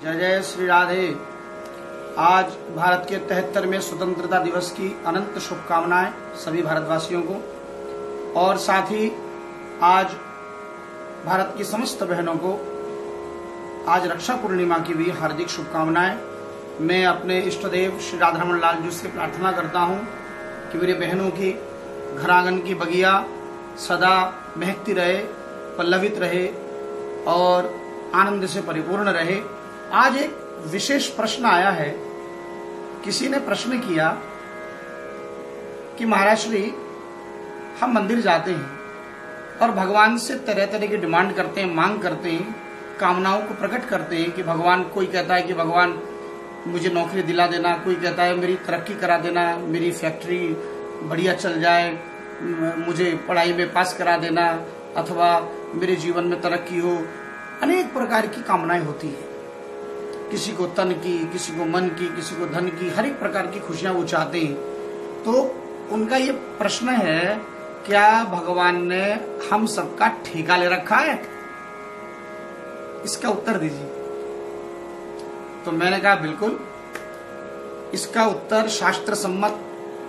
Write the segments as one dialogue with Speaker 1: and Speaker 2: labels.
Speaker 1: जय जय श्री राधे। आज भारत के 73वें स्वतंत्रता दिवस की अनंत शुभकामनाएं सभी भारतवासियों को, और साथ ही आज भारत की समस्त बहनों को आज रक्षा पूर्णिमा की भी हार्दिक शुभकामनाएं। मैं अपने इष्ट देव श्री राधारमण लाल जी से प्रार्थना करता हूं कि मेरे बहनों की घर आंगन की बगिया सदा महकती रहे, पल्लवित रहे और आनंद से परिपूर्ण रहे। आज एक विशेष प्रश्न आया है। किसी ने प्रश्न किया कि महाराज श्री, हम मंदिर जाते हैं और भगवान से तरह तरह की डिमांड करते हैं, मांग करते हैं, कामनाओं को प्रकट करते हैं कि भगवान, कोई कहता है कि भगवान मुझे नौकरी दिला देना, कोई कहता है मेरी तरक्की करा देना, मेरी फैक्ट्री बढ़िया चल जाए, मुझे पढ़ाई में पास करा देना, अथवा मेरे जीवन में तरक्की हो। अनेक प्रकार की कामनाएं होती है। किसी को तन की, किसी को मन की, किसी को धन की, हर एक प्रकार की खुशियां वो चाहते हैं। तो उनका ये प्रश्न है, क्या भगवान ने हम सबका ठेका ले रखा है? इसका उत्तर दीजिए। तो मैंने कहा बिल्कुल, इसका उत्तर शास्त्र सम्मत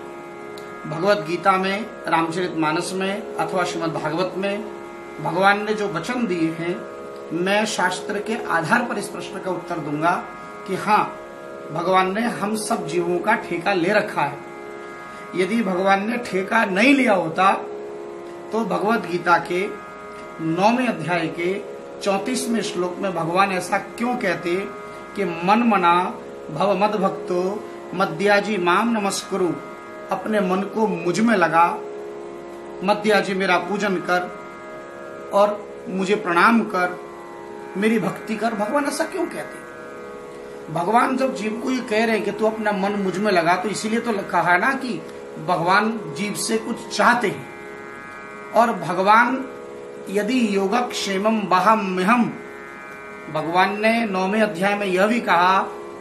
Speaker 1: भगवत गीता में, रामचरितमानस में अथवा श्रीमद् भागवत में भगवान ने जो वचन दिए हैं, मैं शास्त्र के आधार पर इस प्रश्न का उत्तर दूंगा कि हाँ, भगवान ने हम सब जीवों का ठेका ले रखा है। यदि भगवान ने ठेका नहीं लिया होता तो भगवत गीता के 9वें अध्याय के 34वें श्लोक में भगवान ऐसा क्यों कहते कि मन मना भव मद भक्तो मद्याजी माम नमस्कुरु, अपने मन को मुझ में लगा, मद्याजी मेरा पूजन कर और मुझे प्रणाम कर, मेरी भक्ति कर। भगवान ऐसा क्यों कहते? भगवान जब जीव को ये कह रहे हैं कि तू अपना मन मुझ में लगा, तो इसीलिए तो कहा ना कि भगवान जीव से कुछ चाहते हैं। और भगवान यदि योगक्षेमम वहाम्यहम, भगवान ने 9वें अध्याय में यह भी कहा,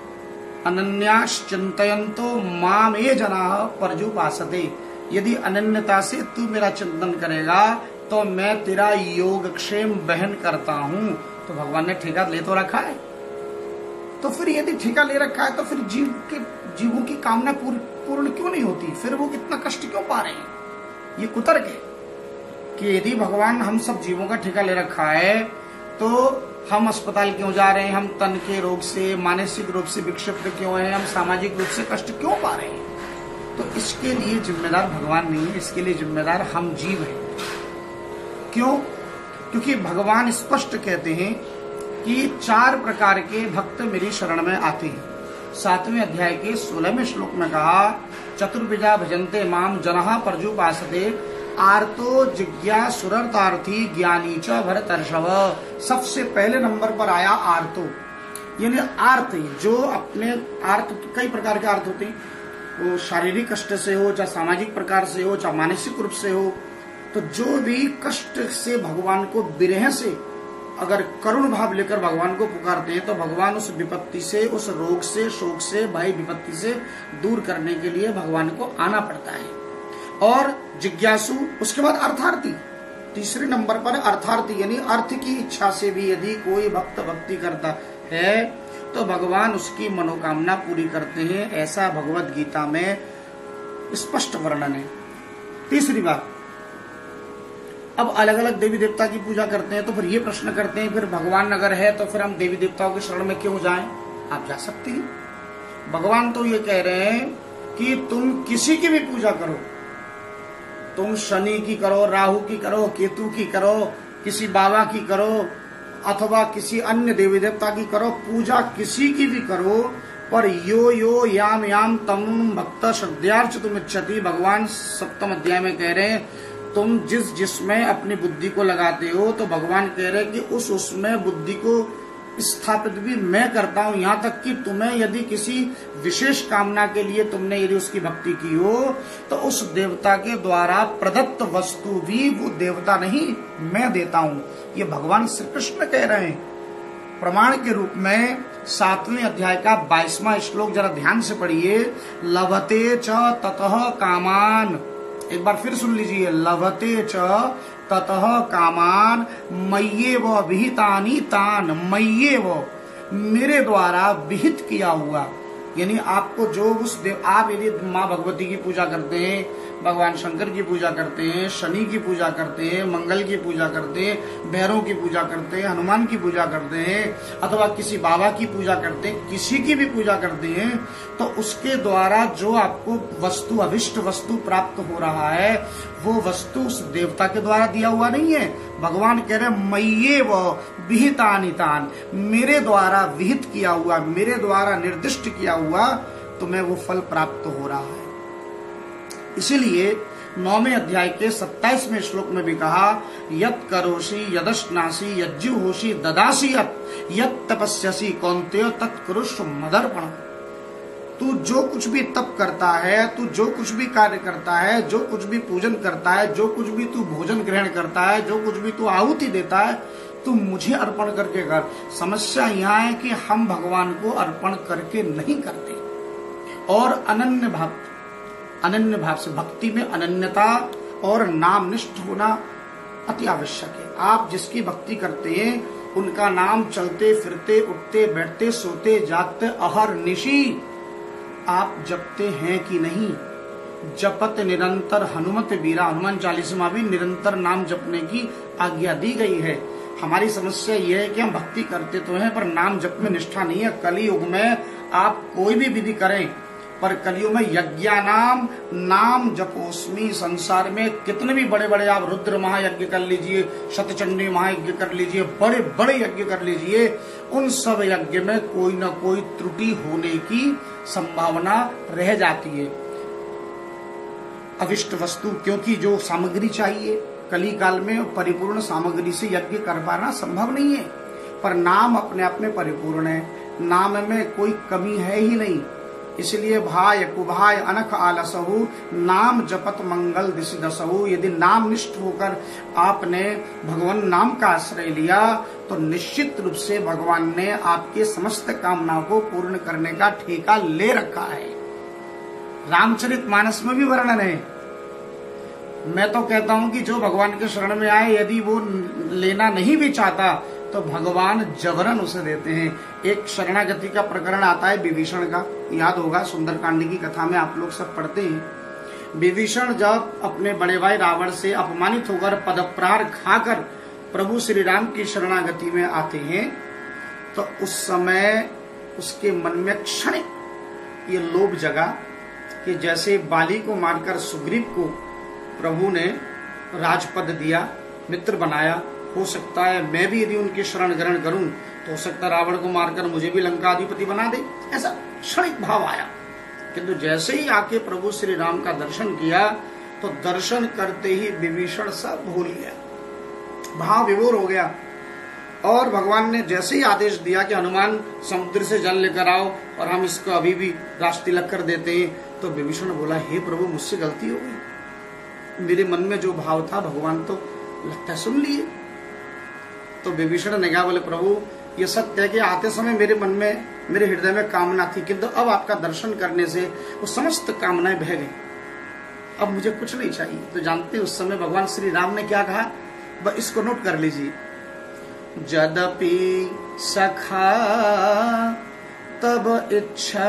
Speaker 1: अनन्याश्चिन्तयन्तो माम ये जनाः पर्युपासते, यदि अनन्यता से तू मेरा चिंतन करेगा तो मैं तेरा योगक्षेम बहन करता हूं। तो भगवान ने ठेका ले तो रखा है। तो फिर यदि ठेका ले रखा है तो फिर जीवों की कामना पूर्ण क्यों नहीं होती? फिर वो इतना कष्ट क्यों पा रहे हैं? ये कुतर्क है कि यदि भगवान हम सब जीवों का ठेका ले रखा है तो हम अस्पताल क्यों जा रहे हैं, हम तन के रोग से, मानसिक रूप से विक्षिप्त क्यों हैं, हम सामाजिक रूप से कष्ट क्यों पा रहे हैं? तो इसके लिए जिम्मेदार भगवान नहीं है, इसके लिए जिम्मेदार हम जीव हैं। क्यों? क्योंकि भगवान स्पष्ट कहते हैं कि 4 प्रकार के भक्त मेरी शरण में आते हैं। 7वें अध्याय के 16वें श्लोक में कहा, चतुर्विधा भजन्ते माम जनः पर्युपासते, आर्तो जिज्ञासुरतार्थी ज्ञानी च भरतर्षभ। सबसे पहले नंबर पर आया आर्तो, यानी आर्त, जो अपने आर्त, कई प्रकार के आर्त होते हैं, वो शारीरिक कष्ट से हो, चाहे सामाजिक प्रकार से हो, चाहे मानसिक रूप से हो। तो जो भी कष्ट से भगवान को, विरह से, अगर करुण भाव लेकर भगवान को पुकारते हैं तो भगवान उस विपत्ति से, उस रोग से, शोक से, भय विपत्ति से दूर करने के लिए भगवान को आना पड़ता है। और जिज्ञासु, उसके बाद अर्थार्थी, तीसरे नंबर पर अर्थार्थी, यानी अर्थ की इच्छा से भी यदि कोई भक्त भक्ति करता है तो भगवान उसकी मनोकामना पूरी करते हैं। ऐसा भगवत गीता में स्पष्ट वर्णन है। तीसरी बात, अब अलग अलग देवी देवता की पूजा करते हैं तो फिर ये प्रश्न करते हैं, फिर भगवान अगर है तो फिर हम देवी देवताओं के शरण में क्यों जाएं? आप जा सकते हैं। भगवान तो ये कह रहे हैं कि तुम किसी की भी पूजा करो, तुम शनि की करो, राहु की करो, केतु की करो, किसी बाबा की करो, अथवा किसी अन्य देवी देवता की करो, पूजा किसी की भी करो, पर यो यो याम याम तम भक्त श्रद्धार्च तुम इच्छति। भगवान 7वें अध्याय में कह रहे हैं, तुम जिसमें अपनी बुद्धि को लगाते हो, तो भगवान कह रहे हैं कि उसमें बुद्धि को स्थापित भी मैं करता हूं। यहाँ तक कि तुम्हें यदि किसी विशेष कामना के लिए तुमने यदि उसकी भक्ति की हो तो उस देवता के द्वारा प्रदत्त वस्तु भी वो देवता नहीं, मैं देता हूं। ये भगवान श्री कृष्ण कह रहे हैं। प्रमाण के रूप में 7वें अध्याय का 22वां श्लोक जरा ध्यान से पढ़िए। लभते च ततः कामान, एक बार फिर सुन लीजिए, लभते च ततः कामान मय्येव विहितानि तान, मय्येव मेरे द्वारा विहित किया हुआ, यानी आपको जो उस देव, आप यदि माँ भगवती की पूजा करते हैं, भगवान शंकर की पूजा करते हैं, शनि की पूजा करते हैं, मंगल की पूजा करते हैं, भैरव की पूजा करते हैं, हनुमान की पूजा करते हैं, अथवा किसी बाबा की पूजा करते हैं, किसी की भी पूजा करते हैं, तो उसके द्वारा जो आपको वस्तु, अभिष्ट वस्तु प्राप्त हो रहा है, वो वस्तु उस देवता के द्वारा दिया हुआ नहीं है। भगवान कह रहे मय्ये व विहितानितान, मेरे द्वारा विहित किया हुआ, मेरे द्वारा निर्दिष्ट किया हुआ तुम्हें वो फल प्राप्त हो रहा है। इसीलिए 9वें अध्याय के 27वें श्लोक में भी कहा, यत् करोषि यदश्नासि यज्जुहोषि ददासि यत् तपस्यसि कौन्तेय तत्कुरुष्व मदर्पणम्। तू जो कुछ भी तप करता है, तू जो कुछ भी कार्य करता है, जो कुछ भी पूजन करता है, जो कुछ भी तू भोजन ग्रहण करता है, जो कुछ भी तू आहुति देता है, तू मुझे अर्पण करके कर। समस्या यहाँ है कि हम भगवान को अर्पण करके नहीं करते। और अनन्य भाव से, भक्ति में अनन्यता और नामनिष्ठ होना अति आवश्यक है। आप जिसकी भक्ति करते हैं उनका नाम चलते फिरते, उठते बैठते, सोते जागते, अहर निशी आप जपते हैं कि नहीं? जपत निरंतर हनुमत वीरा, हनुमान चालीसा में भी निरंतर नाम जपने की आज्ञा दी गई है। हमारी समस्या यह है कि हम भक्ति करते तो हैं पर नाम जप में निष्ठा नहीं है। कलियुग में आप कोई भी विधि करें, पर कलियुग में यज्ञानाम नाम जपोस्मि। संसार में कितने भी बड़े बड़े आप रुद्र महायज्ञ कर लीजिए, शतचंडी महायज्ञ कर लीजिए, बड़े बड़े यज्ञ कर लीजिए, उन सब यज्ञ में कोई न कोई त्रुटि होने की संभावना रह जाती है। अविष्ट वस्तु, क्योंकि जो सामग्री चाहिए कली काल में परिपूर्ण सामग्री से यज्ञ कर पाना संभव नहीं है। पर नाम अपने आप में परिपूर्ण है, नाम में कोई कमी है ही नहीं। इसलिए भाय कुभाय अनख आलसहु नाम जपत मंगल दिशि दसहु। यदि नाम निष्ठ होकर आपने भगवान नाम का आश्रय लिया तो निश्चित रूप से भगवान ने आपके समस्त कामनाओं को पूर्ण करने का ठेका ले रखा है। रामचरितमानस में भी वर्णन है। मैं तो कहता हूं कि जो भगवान के शरण में आए, यदि वो लेना नहीं भी चाहता तो भगवान जबरन उसे देते हैं। एक शरणागति का प्रकरण आता है विभीषण का, याद होगा, सुंदरकांड की कथा में आप लोग सब पढ़ते हैं। विभीषण जब अपने बड़े भाई रावण से अपमानित होकर पदप्रहार खाकर प्रभु श्री राम की शरणागति में आते हैं तो उस समय उसके मन में क्षणिक ये लोभ जगा कि जैसे बाली को मारकर सुग्रीव को प्रभु ने राजपद दिया, मित्र बनाया, हो सकता है मैं भी यदि उनकी शरण ग्रहण करूं तो हो सकता है रावण को मारकर मुझे भी लंका अधिपति बना दे, ऐसा क्षणिक भाव आया। किंतु जैसे ही आके प्रभु श्री राम का दर्शन किया तो दर्शन करते ही विभीषण सब भूल गया, भाव विभोर हो गया। और भगवान ने जैसे ही आदेश दिया कि हनुमान समुद्र से जल लेकर आओ और हम इसको अभी भी राज तिलक कर देते हैं, तो विभीषण बोला, हे प्रभु मुझसे गलती हो गई, मेरे मन में जो भाव था भगवान तो लगता है सुन लिए। तो विभीषण ने कहा, बोले प्रभु ये सत्य है कि आते समय मेरे मन में, मेरे हृदय में कामना थी, किंतु अब आपका दर्शन करने से वो समस्त कामनाएं बह गई, अब मुझे कुछ नहीं चाहिए। तो जानते उस समय भगवान श्री राम ने क्या कहा, इसको नोट कर लीजिए। यद्यपि सखा तब इच्छा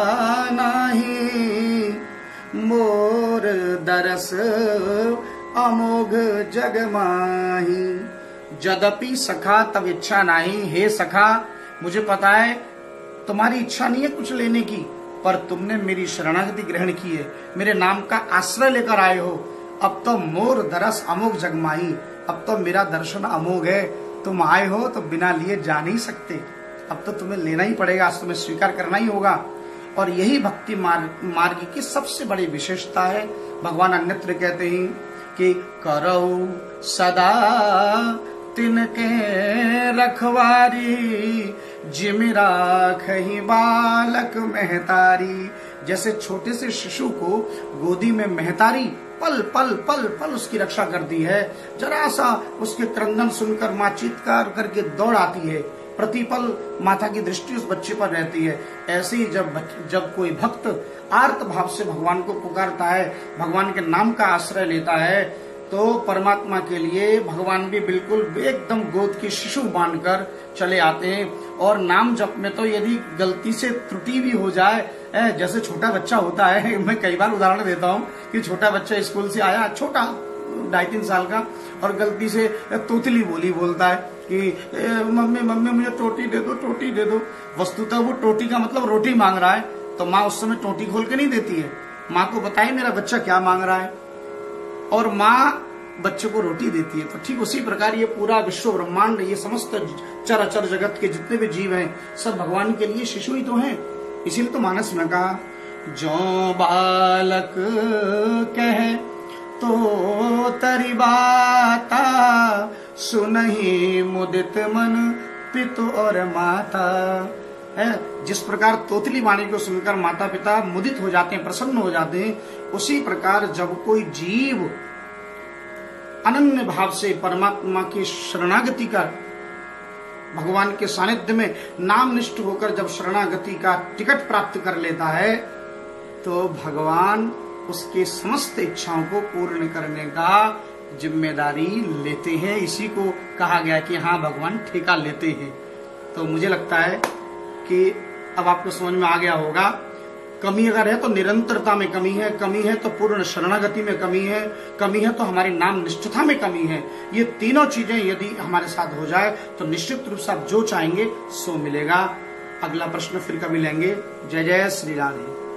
Speaker 1: नहीं, मोर दरस अमोघ जग माही। यद्यपि सखा तब इच्छा नहीं, हे सखा मुझे पता है तुम्हारी इच्छा नहीं है कुछ लेने की, पर तुमने मेरी शरणागति ग्रहण की है, मेरे नाम का आश्रय लेकर आए हो। अब तो मोर दरस अमोघ जगमाही, अब तो मेरा दर्शन अमोघ है, तुम आए हो तो बिना लिए जा नहीं सकते, अब तो तुम्हें लेना ही पड़ेगा, आज तुम्हें स्वीकार करना ही होगा। और यही भक्ति मार्ग की सबसे बड़ी विशेषता है। भगवान अन्यत्र कहते हैं कि करो सदा तिनके रखवारी, जिमि राखहि बालक महतारी। जैसे छोटे से शिशु को गोदी में महतारी पल पल पल पल उसकी रक्षा करती है, जरा सा उसके क्रंदन सुनकर माँ चित्कार करके दौड़ आती है, प्रतिपल माता की दृष्टि उस बच्चे पर रहती है। ऐसे ही जब कोई भक्त आर्त भाव से भगवान को पुकारता है, भगवान के नाम का आश्रय लेता है, तो परमात्मा के लिए भगवान भी बिल्कुल एकदम गोद की शिशु बांधकर चले आते हैं। और नाम जप में तो यदि गलती से त्रुटि भी हो जाए, जैसे छोटा बच्चा होता है, मैं कई बार उदाहरण देता हूँ कि छोटा बच्चा स्कूल से आया, छोटा 2.5-3 साल का, और गलती से तोतली बोली बोलता है कि मम्मी मम्मी मुझे टोटी दे दो, टोटी दे दो। वस्तुतः वो टोटी का मतलब रोटी मांग रहा है, तो माँ उस समय टोटी खोल के नहीं देती है, माँ को बताए मेरा बच्चा क्या मांग रहा है, और माँ बच्चे को रोटी देती है। तो ठीक उसी प्रकार ये पूरा विश्व ब्रह्मांड, ये समस्त चराचर जगत के जितने भी जीव हैं, सब भगवान के लिए शिशु ही तो हैं। इसीलिए तो मानस में कहा, जो बालक कहे तो तरी बाता, सुनहि मुदित मन पितु और माता। है जिस प्रकार तोतली वाणी को सुनकर माता पिता मुदित हो जाते हैं, प्रसन्न हो जाते हैं, उसी प्रकार जब कोई जीव अनन्य भाव से परमात्मा की शरणागति कर, भगवान के सानिध्य में नामनिष्ठ होकर जब शरणागति का टिकट प्राप्त कर लेता है, तो भगवान उसके समस्त इच्छाओं को पूर्ण करने का जिम्मेदारी लेते हैं। इसी को कहा गया कि हाँ, भगवान ठेका लेते हैं। तो मुझे लगता है कि अब आपको समझ में आ गया होगा। कमी अगर है तो निरंतरता में कमी है, कमी है तो पूर्ण शरणागति में कमी है, कमी है तो हमारी नाम निष्ठता में कमी है। ये तीनों चीजें यदि हमारे साथ हो जाए तो निश्चित रूप से आप जो चाहेंगे सो मिलेगा। अगला प्रश्न फिर कभी लेंगे। जय जय श्री राधे।